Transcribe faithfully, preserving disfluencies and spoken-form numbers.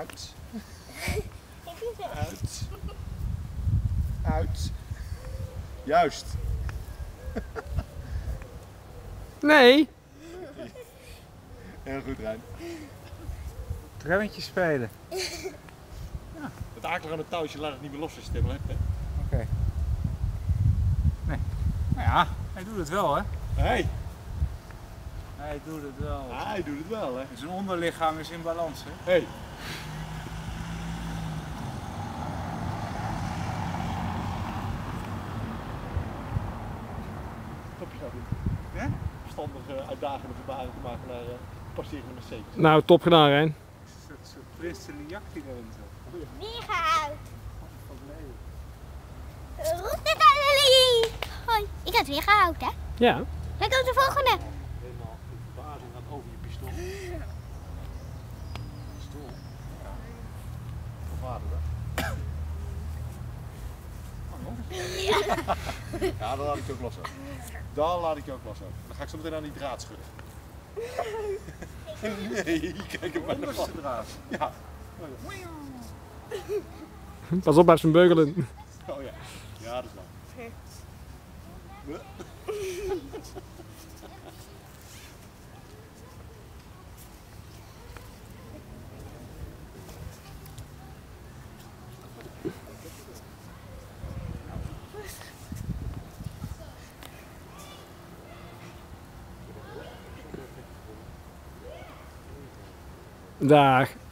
Uit. Uit. Uit. Juist. Nee. Heel goed, Rijn. Het remmetje spelen. Het akelige aan het touwtje laat het niet meer los als je het helemaal hebt, hè? Oké. Okay. Nee. Nou ja, hij doet het wel, hè? Hey. Hij doet het wel. Ah, hij doet het wel, hè? Zijn onderlichaam is in balans, hè? Hey. Topje gaat doen. Ja? Verstandige, uitdagende verbaren te maken naar uh, passerende Mercedes. Nou, top gedaan, Rijn. Een soort, soort prinselijke jacht die erin zit. Mega uit. Roep het aan jullie. Hoi, ik had het weer gehouden, hè? Ja. Dan komt de volgende. Helemaal in verbazing gaat over je pistool. Pistool? Ja. Van vader, hè? Ja. Ja, dan laat ik je ook los ook. Dan laat ik je ook los ook. Dan ga ik zo meteen aan die draad schudden. Nee, kijk hem maar naar de draad. Ja. Pas op bij zijn beugelen. Oh ja. Ja, dat is waar. Dag.